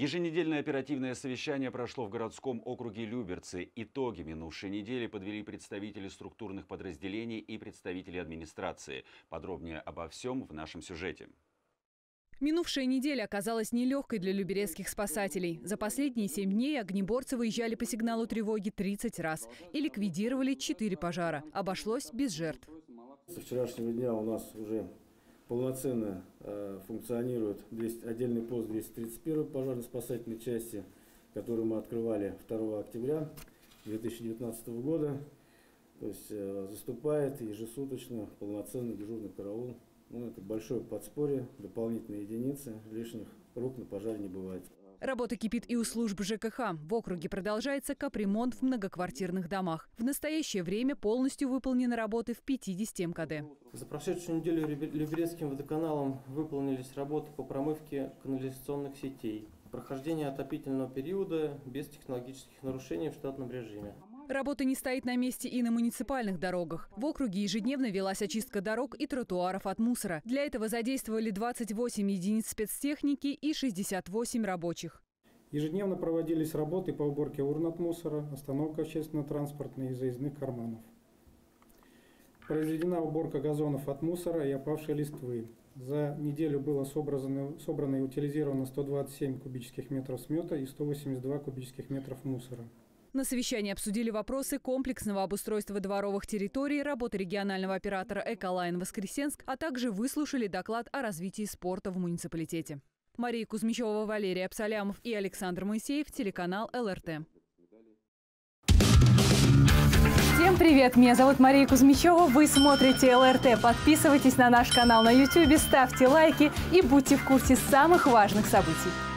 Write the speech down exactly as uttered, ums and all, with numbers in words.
Еженедельное оперативное совещание прошло в городском округе Люберцы. Итоги минувшей недели подвели представители структурных подразделений и представители администрации. Подробнее обо всем в нашем сюжете. Минувшая неделя оказалась нелегкой для люберецких спасателей. За последние семь дней огнеборцы выезжали по сигналу тревоги тридцать раз и ликвидировали четыре пожара. Обошлось без жертв. Со вчерашнего дня у нас уже полноценно э, функционирует отдельный пост двести тридцать первой пожарно-спасательной части, который мы открывали второго октября две тысячи девятнадцатого года. То есть э, заступает ежесуточно полноценный дежурный караул. Ну, это большое подспорье, дополнительные единицы, лишних рук на пожаре не бывает. Работа кипит и у служб ЖКХ. В округе продолжается капремонт в многоквартирных домах. В настоящее время полностью выполнены работы в пятидесяти МКД. За прошедшую неделю Люберецким водоканалом выполнились работы по промывке канализационных сетей. Прохождение отопительного периода без технологических нарушений в штатном режиме. Работа не стоит на месте и на муниципальных дорогах. В округе ежедневно велась очистка дорог и тротуаров от мусора. Для этого задействовали двадцать восемь единиц спецтехники и шестьдесят восемь рабочих. Ежедневно проводились работы по уборке урн от мусора, остановка общественно-транспортной и заездных карманов. Произведена уборка газонов от мусора и опавшей листвы. За неделю было собрано, собрано и утилизировано сто двадцать семь кубических метров смета и сто восемьдесят два кубических метров мусора. На совещании обсудили вопросы комплексного обустройства дворовых территорий, работы регионального оператора «Эколайн Воскресенск», а также выслушали доклад о развитии спорта в муниципалитете. Мария Кузьмичева, Валерий Абсалямов и Александр Моисеев, телеканал ЛРТ. Всем привет! Меня зовут Мария Кузьмичева. Вы смотрите ЛРТ. Подписывайтесь на наш канал на ютубе, ставьте лайки и будьте в курсе самых важных событий.